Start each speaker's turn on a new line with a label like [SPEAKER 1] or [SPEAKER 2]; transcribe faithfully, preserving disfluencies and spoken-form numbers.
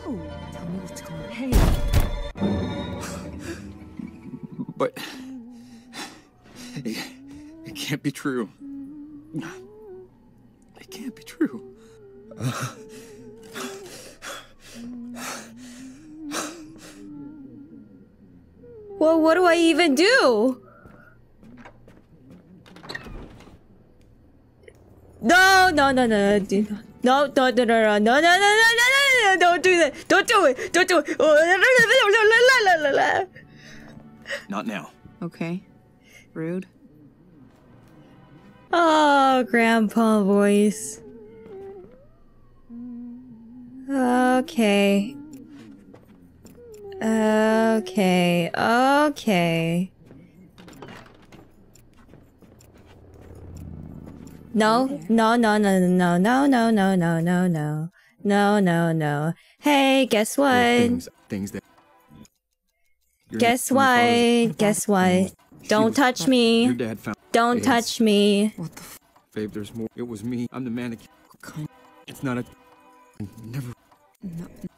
[SPEAKER 1] No! Tell me what's going on. Hey!
[SPEAKER 2] But... It, it can't be true. It can't be true. Uh,
[SPEAKER 3] Well, what do I even do? No, no, no, no, do not. No, no, no, no, no, no, no, no, no, no, no, don't do that. Don't do it. Don't do it.
[SPEAKER 2] Not now.
[SPEAKER 1] Okay. Rude.
[SPEAKER 3] Oh, grandpa voice. Okay. Okay, okay. No, no, no, no, no, no, no, no, no, no, no, no, no, no. Hey, guess what?
[SPEAKER 2] Things, things that.
[SPEAKER 3] Guess what? Guess what? Don't touch me.
[SPEAKER 2] Your dad found.
[SPEAKER 3] Don't touch me.
[SPEAKER 1] What the f-
[SPEAKER 2] Babe, there's more. It was me. I'm the mannequin. It's not a. Never.
[SPEAKER 1] No.